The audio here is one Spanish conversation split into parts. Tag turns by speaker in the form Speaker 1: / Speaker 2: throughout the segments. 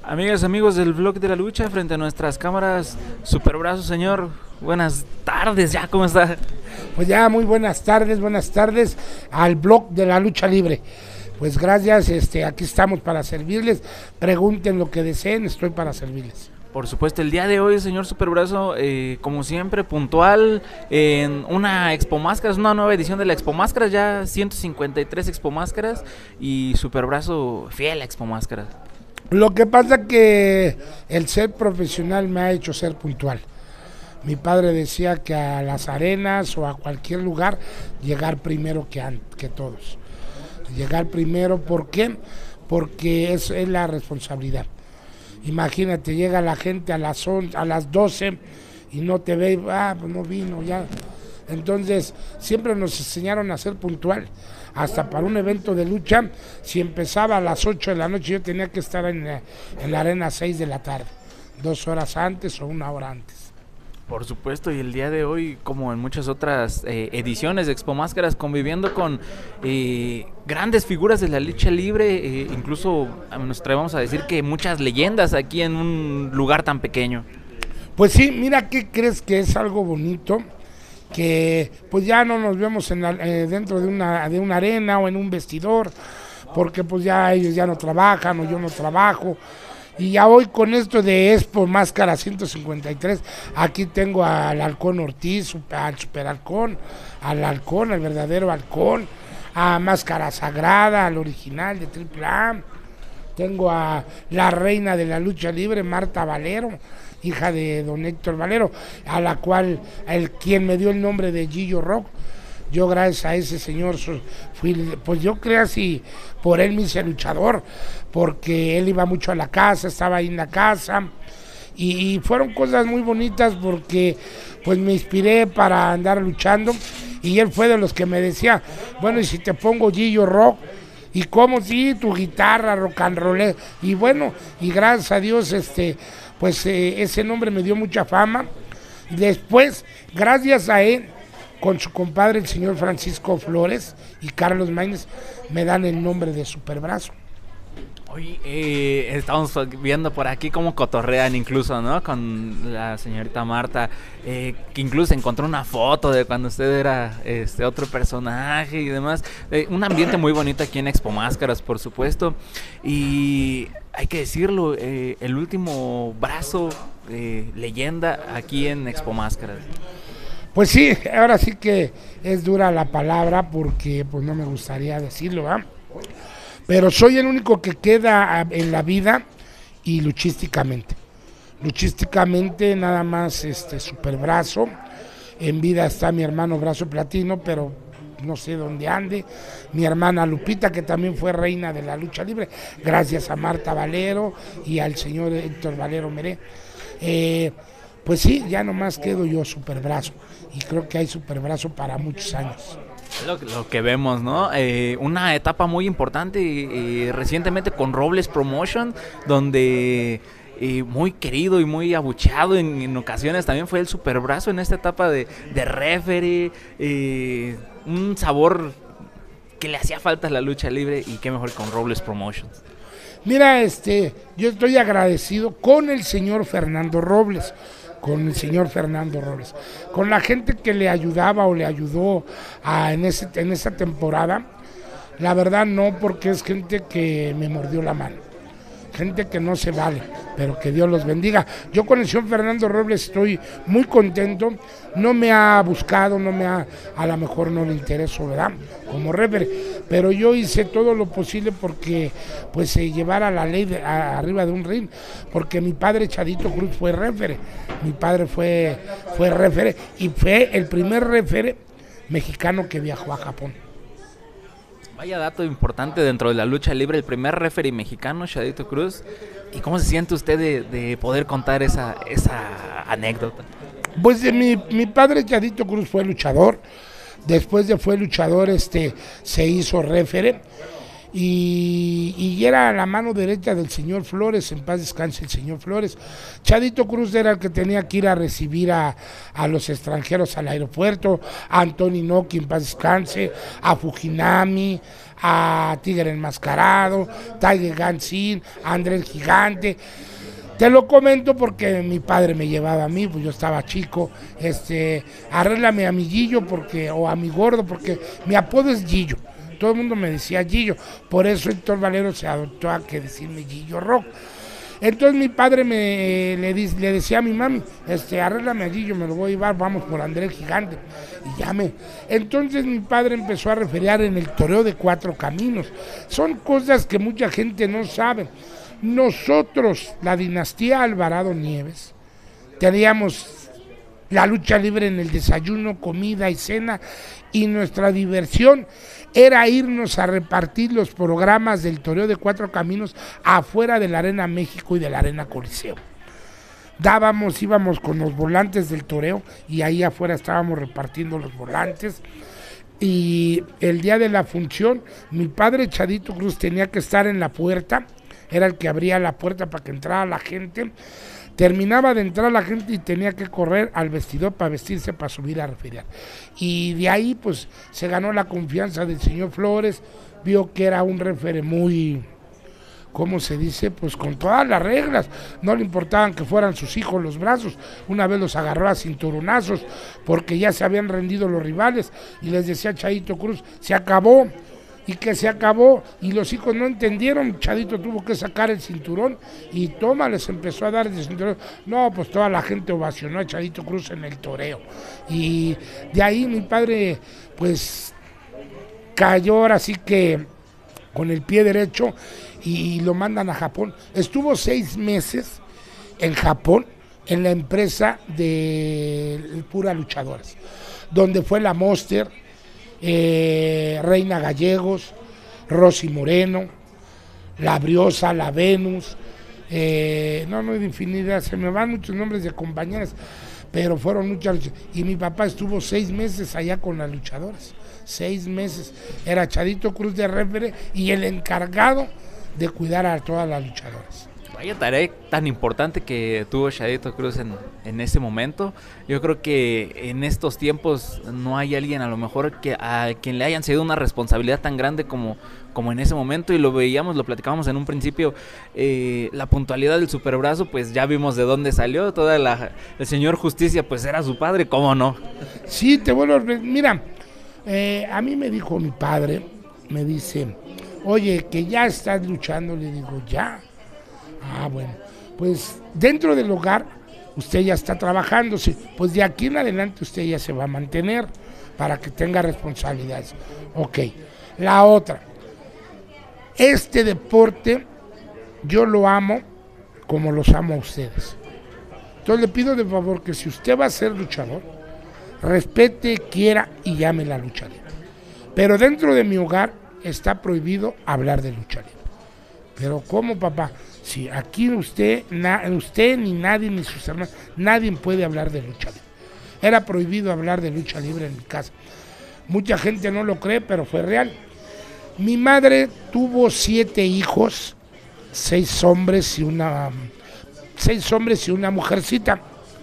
Speaker 1: Amigas, amigos del Blog de la Lucha, frente a nuestras cámaras, Superbrazo, señor. Buenas tardes, ya, ¿cómo está?
Speaker 2: Pues ya, muy buenas tardes al Blog de la Lucha Libre. Pues gracias, aquí estamos para servirles. Pregunten lo que deseen, estoy para servirles.
Speaker 1: Por supuesto, el día de hoy, señor Superbrazo, como siempre, puntual en una Expo Máscaras, una nueva edición de la Expo Máscaras, ya 153 Expo Máscaras y Superbrazo fiel a Expo Máscaras.
Speaker 2: Lo que pasa que el ser profesional me ha hecho ser puntual. Mi padre decía que a las arenas o a cualquier lugar llegar primero que todos. Llegar primero, ¿por qué? Porque es la responsabilidad. Imagínate, llega la gente a las 12 y no te ve, pues no vino ya. Entonces, siempre nos enseñaron a ser puntual. Hasta para un evento de lucha, si empezaba a las 8 de la noche, yo tenía que estar en la arena a 6 de la tarde, 2 horas antes o 1 hora antes.
Speaker 1: Por supuesto, y el día de hoy, como en muchas otras ediciones de Expo Máscaras, conviviendo con grandes figuras de la lucha libre, incluso nos atrevemos a decir que muchas leyendas aquí en un lugar tan pequeño.
Speaker 2: Pues sí, mira, ¿qué crees? Que es algo bonito, que pues ya no nos vemos dentro de una arena o en un vestidor, porque pues ya ellos ya no trabajan o yo no trabajo. Y ya hoy con esto de Expo Máscara 153, aquí tengo al Halcón Ortiz, al Super Halcón, al Halcón, al verdadero Halcón, a Máscara Sagrada, al original de AAA. Tengo a la reina de la lucha libre, Marta Valero, hija de don Héctor Valero, a la cual, quien me dio el nombre de Gillo Rock. Yo gracias a ese señor pues yo creo así, por él me hice luchador, porque él iba mucho a la casa, estaba ahí en la casa, y fueron cosas muy bonitas porque pues me inspiré para andar luchando, y él fue de los que me decía, bueno, y si te pongo Gillo Rock, y cómo sí, tu guitarra, rock and roll, y bueno, y gracias a Dios, pues ese nombre me dio mucha fama. Después, gracias a él, con su compadre el señor Francisco Flores y Carlos Maínez, me dan el nombre de Superbrazo.
Speaker 1: Oye, estamos viendo por aquí cómo cotorrean incluso, ¿no? Con la señorita Marta, que incluso encontró una foto de cuando usted era otro personaje y demás. Un ambiente muy bonito aquí en Expo Máscaras, por supuesto. Y hay que decirlo, el último brazo leyenda aquí en Expo Máscaras.
Speaker 2: Pues sí, ahora sí que es dura la palabra porque pues no me gustaría decirlo, ¿verdad? Pero soy el único que queda en la vida y luchísticamente. Luchísticamente nada más Superbrazo. En vida está mi hermano Brazo Platino, pero no sé dónde ande. Mi hermana Lupita, que también fue reina de la lucha libre, gracias a Marta Valero y al señor Héctor Valero Meré. Pues sí, ya nomás quedo yo Superbrazo. Y creo que hay Superbrazo para muchos años.
Speaker 1: Lo que vemos, ¿no? Una etapa muy importante recientemente con Robles Promotion, donde muy querido y muy abucheado en ocasiones también fue el Superbrazo en esta etapa de referee, un sabor que le hacía falta a la lucha libre, y qué mejor con Robles Promotions.
Speaker 2: Mira, yo estoy agradecido con el señor Fernando Robles, con la gente que le ayudaba o le ayudó en esa temporada. La verdad no, porque es gente que me mordió la mano, gente que no se vale, pero que Dios los bendiga. Yo con el señor Fernando Robles estoy muy contento. No me ha buscado, a lo mejor no le intereso, ¿verdad? Como referee, pero yo hice todo lo posible porque pues se llevara la ley arriba de un ring, porque mi padre Chadito Cruz fue referee, mi padre fue referee y fue el primer referee mexicano que viajó a Japón.
Speaker 1: Vaya dato importante dentro de la lucha libre, el primer referee mexicano, Chadito Cruz. ¿Y cómo se siente usted de poder contar esa anécdota?
Speaker 2: Pues mi padre Chadito Cruz fue luchador. Después de fue luchador, se hizo referee. y era la mano derecha del señor Flores, en paz descanse el señor Flores. Chadito Cruz era el que tenía que ir a recibir a los extranjeros al aeropuerto, a Antonio Inoki, en paz descanse, a Fujinami, a Tigre Enmascarado, Tiger Gansin, a André el Gigante. Te lo comento porque mi padre me llevaba a mí, pues yo estaba chico, arréglame a mi Gillo o a mi gordo, porque mi apodo es Gillo. Todo el mundo me decía Gillo, por eso Héctor Valero se adoptó a que decirme Gillo Rock. Entonces mi padre le decía a mi mami, arréglame a Gillo, me lo voy a llevar, vamos por André el Gigante. Entonces mi padre empezó a referear en el toreo de 4 caminos. Son cosas que mucha gente no sabe. Nosotros, la dinastía Alvarado Nieves, teníamos la lucha libre en el desayuno, comida y cena, y nuestra diversión era irnos a repartir los programas del toreo de 4 caminos afuera de la Arena México y de la Arena Coliseo. Íbamos con los volantes del toreo y ahí afuera estábamos repartiendo los volantes. Y el día de la función, mi padre Chadito Cruz tenía que estar en la puerta, era el que abría la puerta para que entrara la gente. Terminaba de entrar la gente y tenía que correr al vestidor para vestirse para subir a referiar. Y de ahí pues se ganó la confianza del señor Flores, vio que era un referee muy, ¿cómo se dice? Pues con todas las reglas, no le importaban que fueran sus hijos los brazos. Una vez los agarró a cinturonazos porque ya se habían rendido los rivales y les decía Chadito Cruz, se acabó. Y que se acabó, y los hijos no entendieron, Chadito tuvo que sacar el cinturón, y les empezó a dar el cinturón. No, pues toda la gente ovacionó a Chadito Cruz en el toreo, y de ahí mi padre, pues, cayó ahora sí que con el pie derecho, y lo mandan a Japón. Estuvo 6 meses en Japón, en la empresa de Pura Luchadores, donde fue la Monster, Reina Gallegos, Rosy Moreno, la Briosa, la Venus, no hay infinidad, se me van muchos nombres de compañeras, pero fueron muchas. Y mi papá estuvo 6 meses allá con las luchadoras, 6 meses, era Chadito Cruz de referee y el encargado de cuidar a todas las luchadoras.
Speaker 1: Vaya tarea tan importante que tuvo Chadito Cruz en ese momento. Yo creo que en estos tiempos no hay alguien a lo mejor a quien le hayan sido una responsabilidad tan grande como en ese momento, y lo platicábamos en un principio, la puntualidad del superbrazo, pues ya vimos de dónde salió, el señor Justicia pues era su padre, ¿cómo no?
Speaker 2: Sí, mira, a mí me dijo mi padre, me dice, oye, que ya estás luchando, le digo, ya. Bueno, pues dentro del hogar usted ya está trabajándose, pues de aquí en adelante usted ya se va a mantener para que tenga responsabilidades. Ok, la otra, este deporte yo lo amo como los amo a ustedes. Entonces le pido de favor que si usted va a ser luchador, respete, quiera y llame la lucha libre. Pero dentro de mi hogar está prohibido hablar de lucha libre. Pero ¿cómo, papá? Si aquí usted ni nadie, ni sus hermanos, nadie puede hablar de lucha libre. Era prohibido hablar de lucha libre en mi casa. Mucha gente no lo cree, pero fue real. Mi madre tuvo 7 hijos, 6 hombres y una mujercita.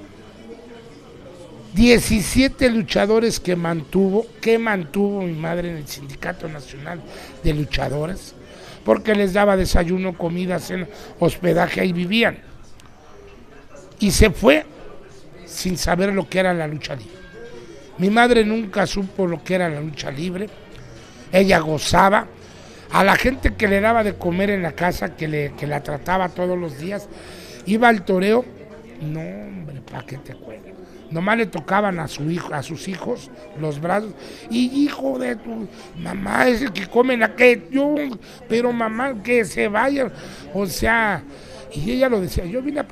Speaker 2: 17 luchadores que mantuvo mi madre en el Sindicato Nacional de Luchadores, porque les daba desayuno, comida, cena, hospedaje, ahí vivían. Y se fue sin saber lo que era la lucha libre. Mi madre nunca supo lo que era la lucha libre. Ella gozaba. A la gente que le daba de comer en la casa, que la trataba todos los días, iba al toreo. No, hombre, ¿para qué te acuerdas? Nomás le tocaban a sus hijos los brazos, y hijo de tu mamá, es el que comen aquello, pero mamá, que se vayan. O sea, y ella lo decía, yo vine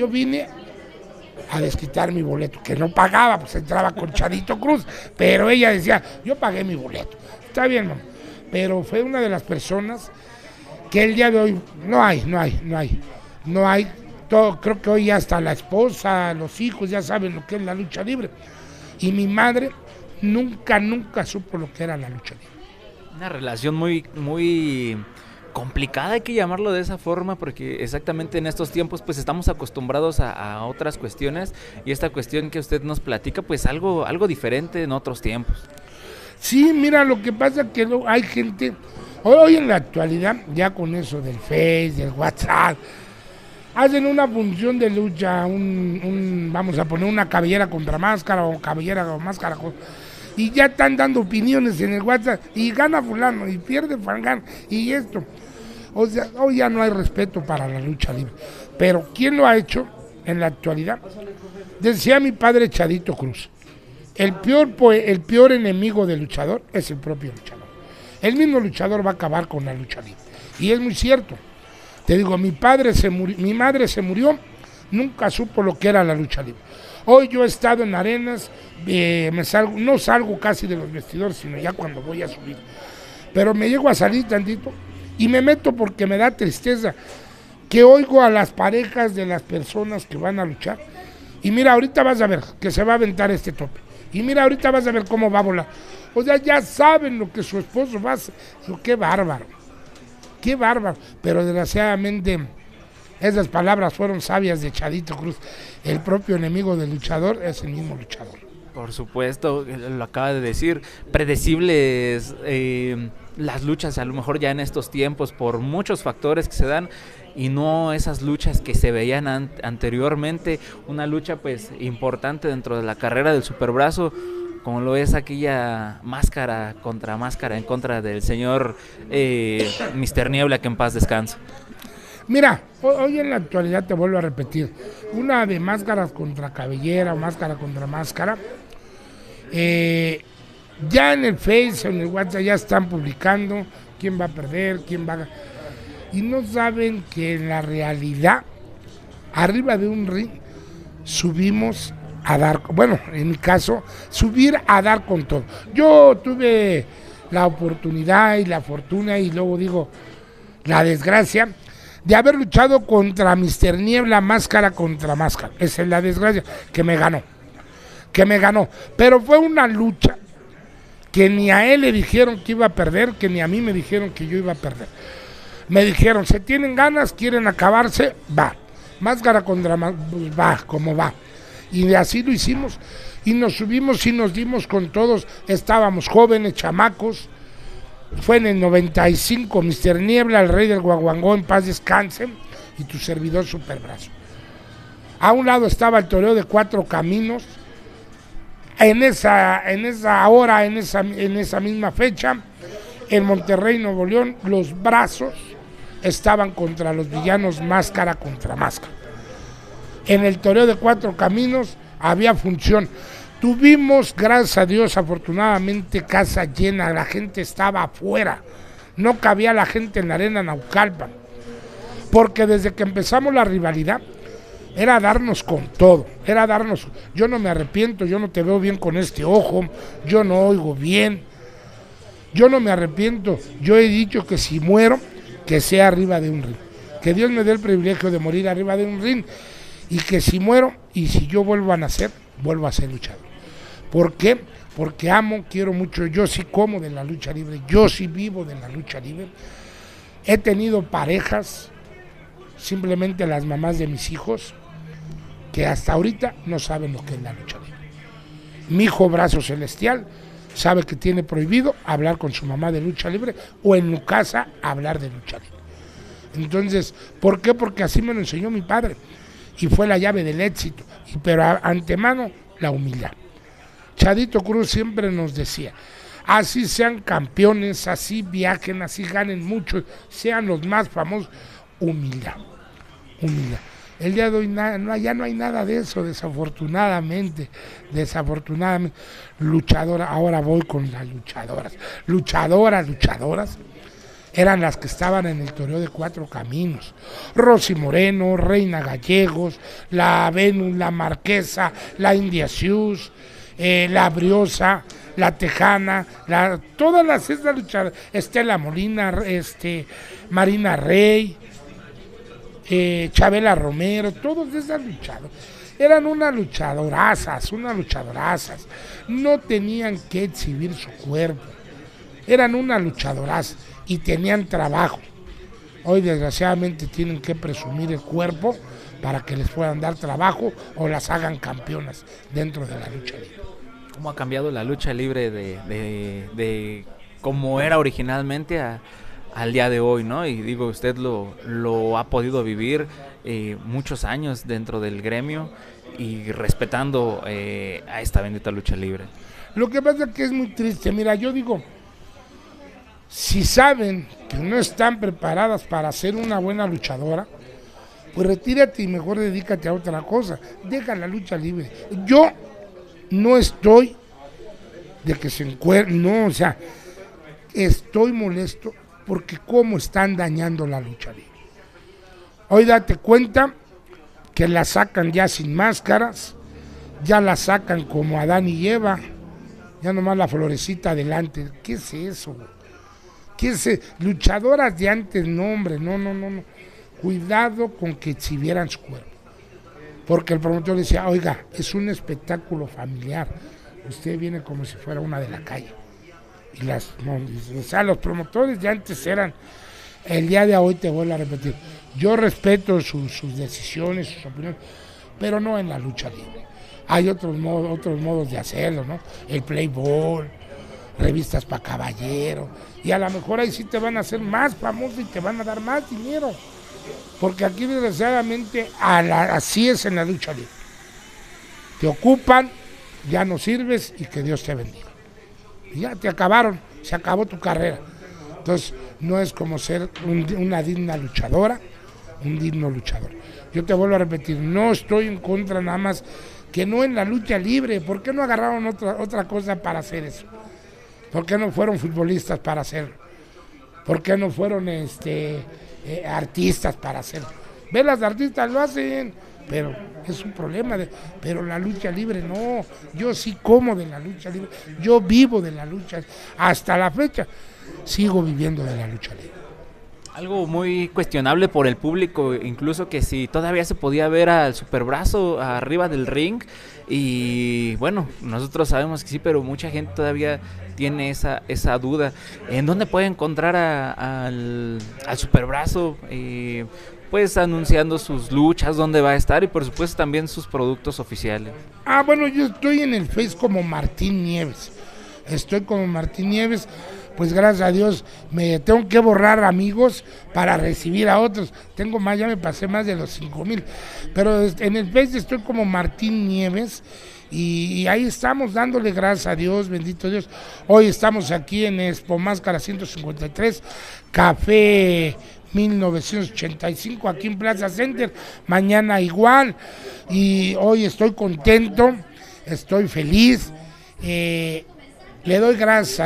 Speaker 2: a desquitar mi boleto, que no pagaba, pues entraba con Chadito Cruz, pero ella decía, yo pagué mi boleto. Está bien, mamá, pero fue una de las personas que el día de hoy no hay. Todo, creo que hoy ya hasta la esposa, los hijos ya saben lo que es la lucha libre. Y mi madre nunca supo lo que era la lucha libre.
Speaker 1: Una relación muy complicada, hay que llamarlo de esa forma, porque exactamente en estos tiempos pues estamos acostumbrados a otras cuestiones, y esta cuestión que usted nos platica pues algo diferente en otros tiempos.
Speaker 2: Sí, mira, lo que pasa es que hay gente, hoy en la actualidad, ya con eso del Face, del WhatsApp, hacen una función de lucha, vamos a poner una cabellera contra máscara o cabellera o máscara y ya están dando opiniones en el WhatsApp y gana fulano y pierde fulano y esto. O sea, hoy ya no hay respeto para la lucha libre. Pero ¿quién lo ha hecho en la actualidad? Decía mi padre Chadito Cruz, el peor enemigo del luchador es el propio luchador. El mismo luchador va a acabar con la lucha libre. Y es muy cierto. Te digo, mi madre se murió, nunca supo lo que era la lucha libre. Hoy yo he estado en arenas, no salgo casi de los vestidores, sino ya cuando voy a subir. Pero me llego a salir tantito y me meto porque me da tristeza que oigo a las parejas de las personas que van a luchar. Y mira, ahorita vas a ver que se va a aventar este tope. Y mira, ahorita vas a ver cómo va a volar. O sea, ya saben lo que su esposo va a hacer. Digo, qué bárbaro. Qué bárbaro. Pero desgraciadamente esas palabras fueron sabias de Chadito Cruz. El propio enemigo del luchador es el mismo luchador.
Speaker 1: Por supuesto, lo acaba de decir, predecibles las luchas a lo mejor ya en estos tiempos por muchos factores que se dan y no esas luchas que se veían anteriormente, una lucha pues importante dentro de la carrera del superbrazo, como lo es aquella máscara en contra del señor Mr. Niebla, que en paz descanse.
Speaker 2: Mira, hoy en la actualidad te vuelvo a repetir, una de máscaras contra cabellera o máscara contra máscara, ya en el Face o en el WhatsApp ya están publicando quién va a perder, quién va a... Y no saben que en la realidad, arriba de un ring, subimos a dar, bueno, en mi caso, subir a dar con todo. Yo tuve la oportunidad y la fortuna y luego digo, la desgracia, de haber luchado contra Mr. Niebla, máscara contra máscara. Esa es la desgracia, que me ganó. Pero fue una lucha que ni a él le dijeron que iba a perder, que ni a mí me dijeron que yo iba a perder. Me dijeron, si tienen ganas, quieren acabarse, va. Máscara contra máscara, pues va, como va. Y así lo hicimos. Y nos subimos y nos dimos con todos. Estábamos jóvenes, chamacos. Fue en el 95, Mr. Niebla, el rey del guaguangó, en paz descanse, y tu servidor Superbrazo. A un lado estaba el toreo de 4 caminos. En esa hora, en esa misma fecha, en Monterrey, Nuevo León, los brazos estaban contra los villanos máscara contra máscara. En el toreo de 4 caminos había función. Tuvimos, gracias a Dios, afortunadamente, casa llena, la gente estaba afuera, no cabía la gente en la arena Naucalpan, porque desde que empezamos la rivalidad, era darnos con todo, yo no me arrepiento, yo no te veo bien con este ojo, yo no oigo bien, yo no me arrepiento, yo he dicho que si muero, que sea arriba de un ring, que Dios me dé el privilegio de morir arriba de un ring, y que si muero, y si yo vuelvo a nacer, vuelvo a ser luchador. ¿Por qué? Porque amo, quiero mucho, yo sí como de la lucha libre, yo sí vivo de la lucha libre, he tenido parejas, simplemente las mamás de mis hijos, que hasta ahorita no saben lo que es la lucha libre. Mi hijo Brazo Celestial sabe que tiene prohibido hablar con su mamá de lucha libre o en su casa hablar de lucha libre. Entonces, ¿por qué? Porque así me lo enseñó mi padre y fue la llave del éxito, pero antemano la humildad. Chadito Cruz siempre nos decía, así sean campeones, así viajen, así ganen mucho, sean los más famosos, humildad. El día de hoy ya no hay nada de eso, desafortunadamente. Luchadora, ahora voy con las luchadoras, eran las que estaban en el torneo de 4 caminos. Rosy Moreno, Reina Gallegos, la Venus, la Marquesa, la India Sioux, la Briosa, la Tejana, todas esas luchadoras, Estela Molina, Marina Rey, Chabela Romero, todos esas luchadoras. Eran unas luchadorazas, no tenían que exhibir su cuerpo. eran una luchadoras y tenían trabajo. Hoy desgraciadamente tienen que presumir el cuerpo para que les puedan dar trabajo o las hagan campeonas dentro de la lucha libre.
Speaker 1: ¿Cómo ha cambiado la lucha libre de cómo era originalmente al día de hoy, ¿no? Y digo, usted lo ha podido vivir muchos años dentro del gremio y respetando a esta bendita lucha libre.
Speaker 2: Lo que pasa es que es muy triste. Mira, yo digo, si saben que no están preparadas para ser una buena luchadora, pues retírate y mejor dedícate a otra cosa. Deja la lucha libre. Yo no estoy de que se encuentren, no, o sea, estoy molesto porque cómo están dañando la lucha libre. Hoy date cuenta que la sacan ya sin máscaras, ya la sacan como Adán y Eva, ya nomás la florecita adelante. ¿Qué es eso? ¿Qué es eso? Luchadoras de antes, no hombre, no. Cuidado con que exhibieran su cuerpo. Porque el promotor decía, oiga, es un espectáculo familiar, usted viene como si fuera una de la calle. Y los promotores de antes eran, el día de hoy te vuelvo a repetir, yo respeto sus decisiones, sus opiniones, pero no en la lucha libre. Hay otros modos de hacerlo, ¿no? El Playboy, revistas para caballeros, y a lo mejor ahí sí te van a hacer más famoso y te van a dar más dinero. Porque aquí desgraciadamente así es en la lucha libre. Te ocupan, ya no sirves y que Dios te bendiga. Y ya te acabaron, se acabó tu carrera. Entonces no es como ser una digna luchadora, un digno luchador. Yo te vuelvo a repetir, no estoy en contra nada más que no en la lucha libre. ¿Por qué no agarraron otra cosa para hacer eso? ¿Por qué no fueron futbolistas para hacerlo? ¿Por qué no fueron artistas para hacerlo? Ve, las artistas lo hacen, pero es un problema. Pero la lucha libre no. Yo sí como de la lucha libre, yo vivo de la lucha, hasta la fecha sigo viviendo de la lucha libre.
Speaker 1: Algo muy cuestionable por el público, incluso que si todavía se podía ver al Superbrazo arriba del ring, y bueno, nosotros sabemos que sí, pero mucha gente todavía tiene esa duda. ¿En dónde puede encontrar al Superbrazo? Pues anunciando sus luchas, dónde va a estar y por supuesto también sus productos oficiales.
Speaker 2: Bueno, yo estoy en el Face como Martín Nieves. Pues gracias a Dios me tengo que borrar amigos para recibir a otros. Ya me pasé más de los 5,000. Pero en el Face estoy como Martín Nieves y ahí estamos dándole gracias a Dios, bendito Dios. Hoy estamos aquí en Expo Máscara 153, Café 1985, aquí en Plaza Center. Mañana igual. Y hoy estoy contento, estoy feliz. Le doy gracias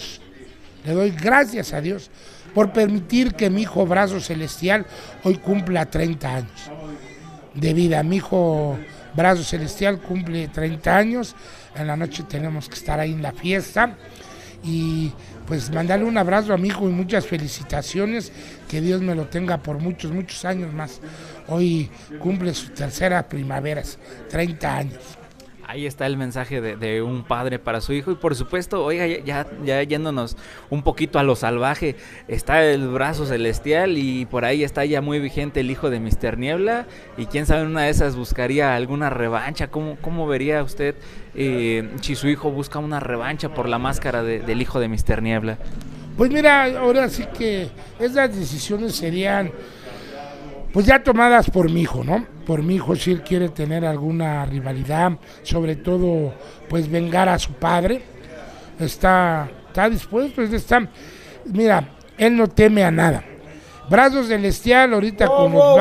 Speaker 2: a Dios por permitir que mi hijo Brazo Celestial hoy cumpla 30 años de vida. Mi hijo Brazo Celestial cumple 30 años, en la noche tenemos que estar ahí en la fiesta y pues mandarle un abrazo a mi hijo y muchas felicitaciones, que Dios me lo tenga por muchos años más. Hoy cumple su tercera primavera, 30 años.
Speaker 1: Ahí está el mensaje de un padre para su hijo. Y por supuesto, oiga, ya yéndonos un poquito a lo salvaje, está el Brazo Celestial y por ahí está ya muy vigente el hijo de Mr. Niebla. Y quién sabe, en una de esas buscaría alguna revancha. ¿Cómo vería usted si su hijo busca una revancha por la máscara del hijo de Mr. Niebla?
Speaker 2: Pues mira, ahora sí que esas decisiones serían pues ya tomadas por mi hijo, ¿no? Por mi hijo, si él quiere tener alguna rivalidad, sobre todo, pues vengar a su padre, está dispuesto, mira, él no teme a nada. Brazo Celestial, ahorita con los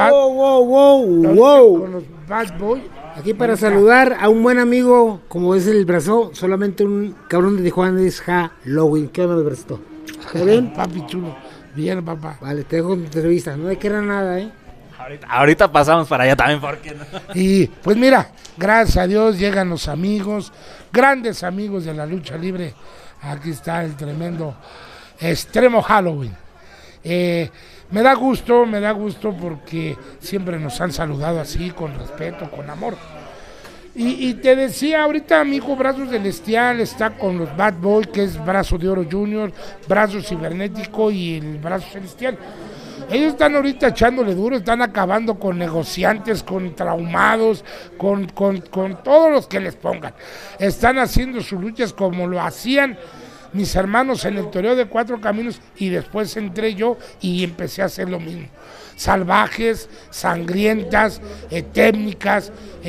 Speaker 2: Bad Boy.
Speaker 3: Aquí para saludar a un buen amigo, como es el Brazo, solamente un cabrón de Tijuana es Halloween. ¿Qué onda, Brazo?
Speaker 2: ¿Está bien? Papi chulo, bien, papá.
Speaker 3: Vale, te dejo tu entrevista, no hay que era nada,
Speaker 1: Ahorita pasamos para allá también, ¿por qué no?
Speaker 2: Y pues mira, gracias a Dios llegan los amigos, grandes amigos de la lucha libre. Aquí está el tremendo Extremo Halloween. Me da gusto porque siempre nos han saludado así, con respeto, con amor. Y te decía, ahorita mi hijo Brazo Celestial está con los Bad Boy, que es Brazo de Oro Junior, Brazo Cibernético y el Brazo Celestial. Ellos están ahorita echándole duro, están acabando con negociantes, con traumados, con todos los que les pongan. Están haciendo sus luchas como lo hacían mis hermanos en el torneo de Cuatro Caminos, y después entré yo y empecé a hacer lo mismo. Salvajes, sangrientas, técnicas,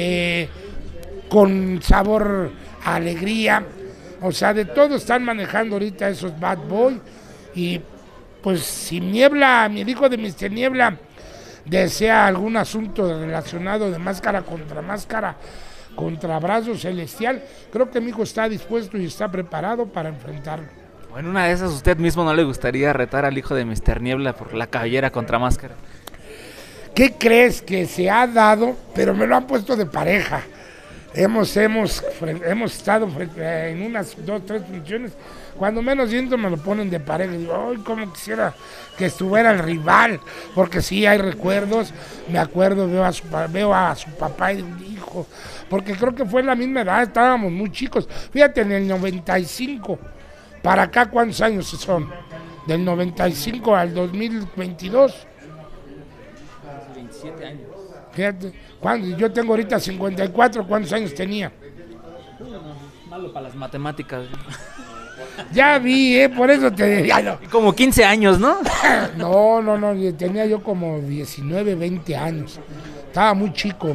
Speaker 2: con sabor a alegría, o sea, de todo están manejando ahorita esos Bad Boy. Y pues si Niebla, mi hijo de Mr. Niebla, desea algún asunto relacionado de máscara contra Brazo Celestial, creo que mi hijo está dispuesto y está preparado para enfrentarlo.
Speaker 1: O en una de esas, ¿usted mismo no le gustaría retar al hijo de Mr. Niebla por la cabellera contra máscara?
Speaker 2: ¿Qué crees que se ha dado? Pero me lo han puesto de pareja. Hemos estado en unas 2, 3 funciones, cuando menos siento me lo ponen de pareja. Y digo, ay, cómo quisiera que estuviera el rival, porque sí hay recuerdos, me acuerdo, veo a su papá y digo, hijo, porque creo que fue la misma edad, estábamos muy chicos. Fíjate, en el 95, para acá, ¿cuántos años son? Del 95 al 2022.
Speaker 1: 27 años.
Speaker 2: Fíjate, yo tengo ahorita 54, ¿cuántos años tenía?
Speaker 1: Malo para las matemáticas.
Speaker 2: Ya vi, por eso te decía. No.
Speaker 1: Como 15 años, ¿no?
Speaker 2: No, tenía yo como 19, 20 años. Estaba muy chico.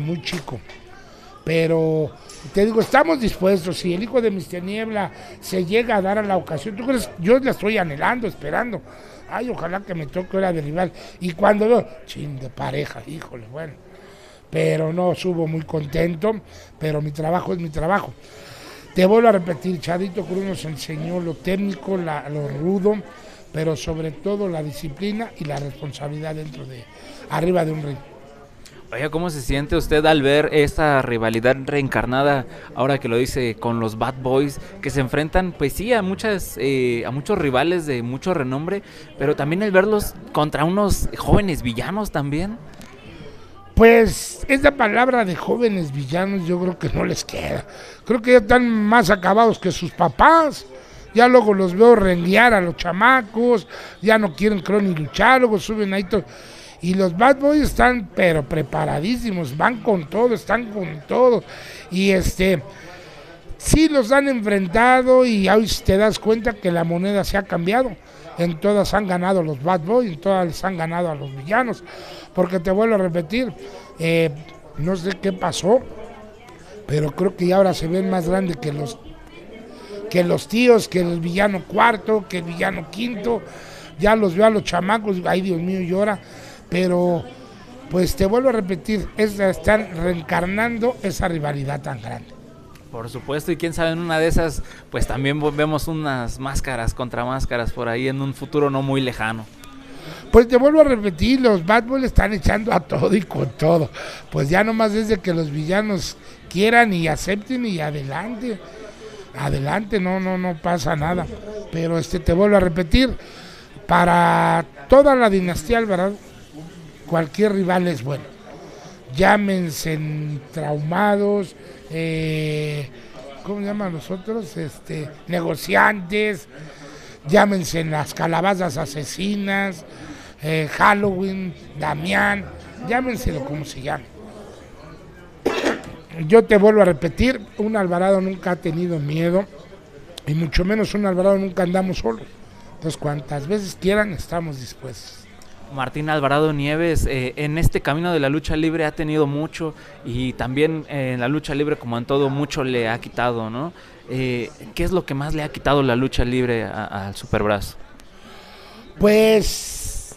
Speaker 2: Pero te digo, estamos dispuestos. Si el hijo de Mr. Niebla se llega a dar a la ocasión, ¿tú crees? Yo la estoy anhelando, esperando. Ay, ojalá que me toque hora de rival. Y cuando veo, de pareja, híjole, bueno. Pero no, subo muy contento, pero mi trabajo es mi trabajo. Te vuelvo a repetir, Chadito Cruz nos enseñó lo técnico, lo rudo, pero sobre todo la disciplina y la responsabilidad arriba de un ring.
Speaker 1: Oye, ¿cómo se siente usted al ver esta rivalidad reencarnada, ahora que lo dice, con los Bad Boys, que se enfrentan, pues sí, a muchos rivales de mucho renombre, pero también el verlos contra unos jóvenes villanos también?
Speaker 2: Pues esa palabra de jóvenes villanos yo creo que no les queda. Creo que ya están más acabados que sus papás. Ya luego los veo renguear a los chamacos, ya no quieren creo ni luchar, luego suben ahí todo. Y los Bad Boys están pero preparadísimos, van con todo, están con todo. Y sí los han enfrentado y hoy te das cuenta que la moneda se ha cambiado. En todas han ganado los Bad Boys, en todas les han ganado a los villanos. Porque te vuelvo a repetir, no sé qué pasó, pero creo que ya ahora se ven más grandes que los tíos, que el villano cuarto, que el villano quinto. Ya los veo a los chamacos, ay Dios mío, llora. Pero pues te vuelvo a repetir, están reencarnando esa rivalidad tan grande.
Speaker 1: Por supuesto, y quién sabe, en una de esas, pues también vemos unas máscaras contra máscaras por ahí en un futuro no muy lejano.
Speaker 2: Pues te vuelvo a repetir, los Bad Boys están echando a todo y con todo. Pues ya nomás es de que los villanos quieran y acepten y adelante. Adelante, no pasa nada. Pero te vuelvo a repetir, para toda la dinastía Alvarado, cualquier rival es bueno. Llámense traumados, ¿cómo se llaman los otros? Negociantes, llámense las calabazas asesinas, Halloween, Damián, llámenselo como se llame. Yo te vuelvo a repetir, un Alvarado nunca ha tenido miedo, y mucho menos un Alvarado nunca andamos solos. Entonces, cuantas veces quieran, estamos dispuestos.
Speaker 1: Martín Alvarado Nieves, en este camino de la lucha libre ha tenido mucho, y también en la lucha libre, como en todo, mucho le ha quitado, ¿no? ¿Qué es lo que más le ha quitado la lucha libre al Superbrazo?
Speaker 2: Pues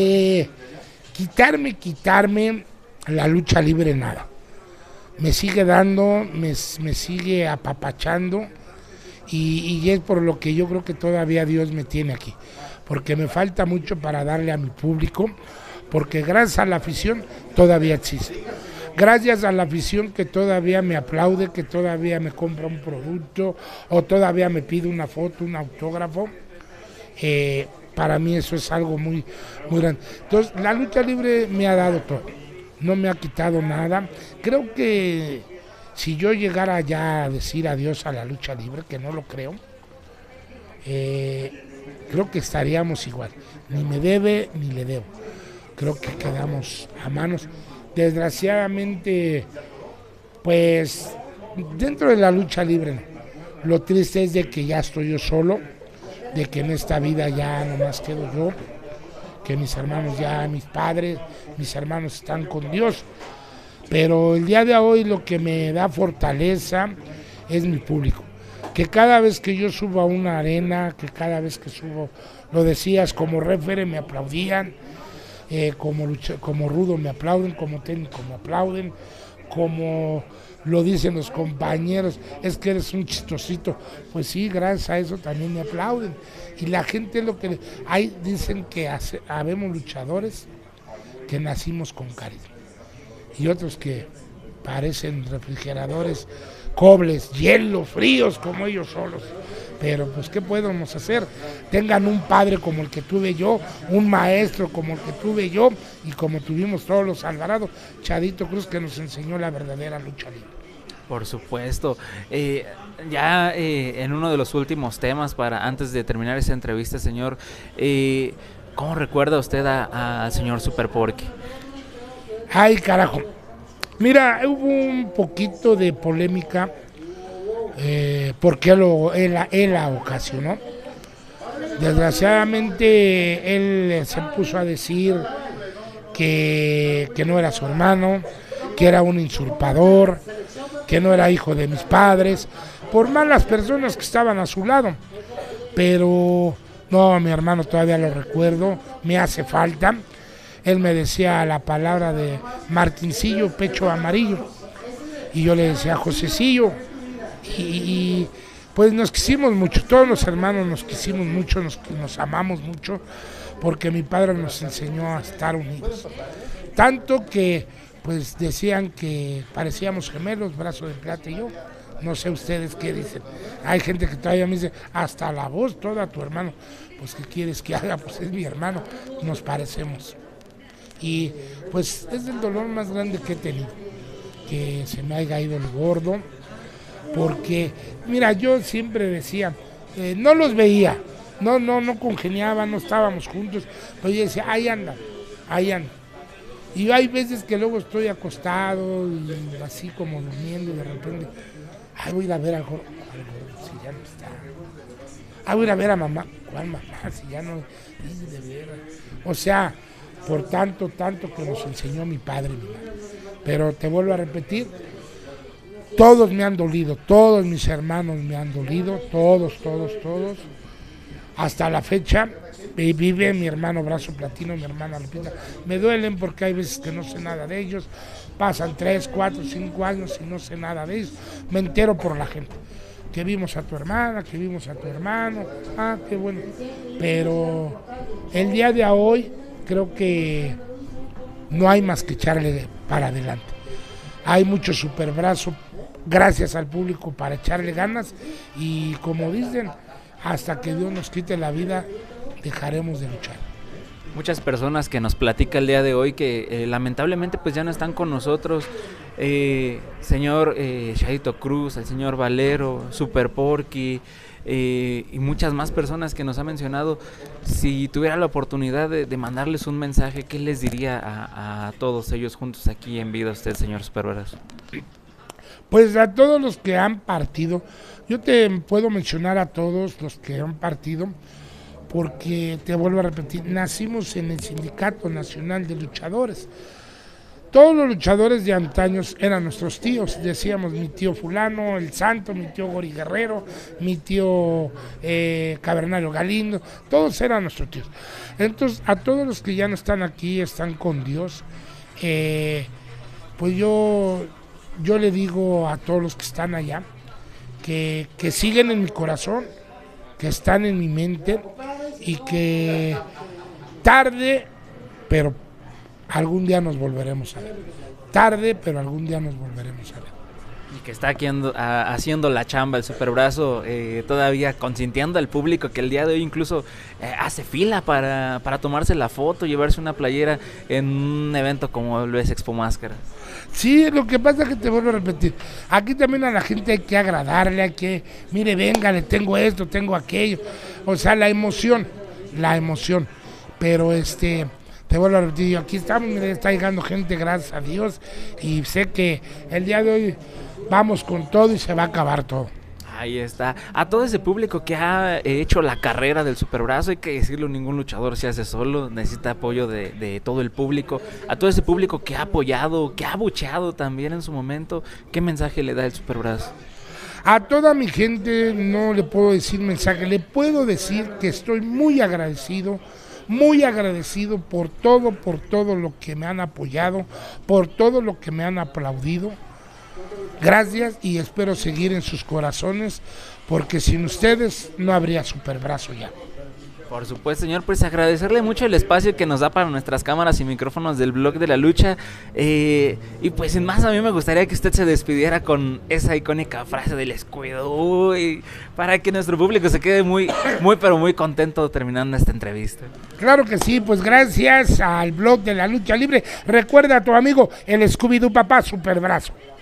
Speaker 2: quitarme la lucha libre nada. Me sigue dando, me sigue apapachando, y es por lo que yo creo que todavía Dios me tiene aquí, porque me falta mucho para darle a mi público, porque gracias a la afición todavía existe. Gracias a la afición que todavía me aplaude, que todavía me compra un producto o todavía me pide una foto, un autógrafo, para mí eso es algo muy, muy grande. Entonces, la lucha libre me ha dado todo, no me ha quitado nada. Creo que si yo llegara ya a decir adiós a la lucha libre, que no lo creo, creo que estaríamos igual. Ni me debe ni le debo. Creo que quedamos a manos. Desgraciadamente, pues dentro de la lucha libre, no. Lo triste es de que ya estoy yo solo, de que en esta vida ya nomás quedo yo, que mis hermanos ya, mis padres, mis hermanos están con Dios. Pero el día de hoy lo que me da fortaleza es mi público. Que cada vez que yo subo a una arena, que cada vez que subo, lo decías, como referee me aplaudían, como rudo me aplauden, como técnico me aplauden, como lo dicen los compañeros, es que eres un chistosito. Pues sí, gracias a eso también me aplauden. Y la gente lo que... Hay, dicen que habemos luchadores que nacimos con carisma. Y otros que parecen refrigeradores, cobles, hielo, fríos como ellos solos. Pero pues ¿qué podemos hacer? Tengan un padre como el que tuve yo, un maestro como el que tuve yo y como tuvimos todos los Alvarado, Chadito Cruz, que nos enseñó la verdadera lucha libre.
Speaker 1: Por supuesto. En uno de los últimos temas, para antes de terminar esta entrevista, señor, ¿cómo recuerda usted al señor Super Porky?
Speaker 2: Ay, carajo. Mira, hubo un poquito de polémica porque él la ocasionó. Desgraciadamente él se puso a decir que no era su hermano, que era un usurpador, que no era hijo de mis padres, por malas personas que estaban a su lado. Pero no, mi hermano todavía lo recuerdo, me hace falta. Él me decía la palabra de Martincillo, pecho amarillo, y yo le decía Josecillo, y pues nos quisimos mucho, todos los hermanos nos quisimos mucho, nos amamos mucho, porque mi padre nos enseñó a estar unidos, tanto que pues decían que parecíamos gemelos, Brazo de Plata y yo. No sé ustedes qué dicen. Hay gente que todavía me dice, hasta la voz, toda tu hermano. Pues ¿qué quieres que haga? Pues es mi hermano, nos parecemos. Y pues es el dolor más grande que he tenido, que se me haya ido el gordo, porque mira, yo siempre decía, no los veía, no congeniaban, no estábamos juntos, pero yo decía, ahí andan. Y hay veces que luego estoy acostado y así como durmiendo y de repente, voy a ir a ver al gordo, si ya no está. Voy a ir a ver a mamá, ¿cuál mamá? Si ya no, de veras. O sea, por tanto que nos enseñó mi padre y mi madre. Pero te vuelvo a repetir, todos me han dolido, todos mis hermanos me han dolido, todos. Hasta la fecha vive mi hermano Brazo Platino, mi hermana Lupita. Me duelen porque hay veces que no sé nada de ellos. Pasan 3, 4, 5 años y no sé nada de ellos. Me entero por la gente. Que vimos a tu hermana, que vimos a tu hermano. Qué bueno. Pero el día de hoy creo que no hay más que echarle para adelante. Hay mucho superbrazo, gracias al público, para echarle ganas. Y como dicen, hasta que Dios nos quite la vida, dejaremos de luchar.
Speaker 1: Muchas personas que nos platica el día de hoy que lamentablemente pues ya no están con nosotros, señor Chadito Cruz, el señor Valero, Super Porky, y muchas más personas que nos ha mencionado. Si tuviera la oportunidad de mandarles un mensaje, ¿qué les diría a todos ellos juntos aquí en vida usted, señor Superbrazo?
Speaker 2: Pues a todos los que han partido, yo te puedo mencionar a todos los que han partido, porque te vuelvo a repetir, nacimos en el Sindicato Nacional de Luchadores. Todos los luchadores de antaños eran nuestros tíos, decíamos mi tío fulano, el Santo, mi tío Gori Guerrero, mi tío Cavernario Galindo, todos eran nuestros tíos. Entonces, a todos los que ya no están aquí, están con Dios, pues yo le digo a todos los que están allá, que siguen en mi corazón, que están en mi mente y que tarde, pero algún día nos volveremos a ver. Tarde, pero algún día nos volveremos a ver.
Speaker 1: Y que está aquí haciendo la chamba, el superbrazo, todavía consintiendo al público que el día de hoy incluso hace fila para tomarse la foto, llevarse una playera en un evento como lo es Expo Máscara.
Speaker 2: Sí, lo que pasa es que te vuelvo a repetir, aquí también a la gente hay que agradarle, hay que, mire, venga, le tengo esto, tengo aquello, o sea, la emoción, pero te vuelvo a repetir, aquí estamos, mire, está llegando gente, gracias a Dios, y sé que el día de hoy vamos con todo y se va a acabar todo.
Speaker 1: Ahí está. A todo ese público que ha hecho la carrera del superbrazo, hay que decirlo, ningún luchador se hace solo, necesita apoyo de todo el público. A todo ese público que ha apoyado, que ha abucheado también en su momento, ¿qué mensaje le da el superbrazo?
Speaker 2: A toda mi gente no le puedo decir mensaje, le puedo decir que estoy muy agradecido por todo lo que me han apoyado, por todo lo que me han aplaudido. Gracias y espero seguir en sus corazones, porque sin ustedes no habría superbrazo ya.
Speaker 1: Por supuesto, señor, pues agradecerle mucho el espacio que nos da para nuestras cámaras y micrófonos del Blog de la Lucha. Y pues sin más, a mí me gustaría que usted se despidiera con esa icónica frase del escudo. Uy, para que nuestro público se quede muy, pero muy contento terminando esta entrevista.
Speaker 2: Claro que sí, pues gracias al Blog de la Lucha Libre. Recuerda a tu amigo el Scooby-Doo Papá Superbrazo.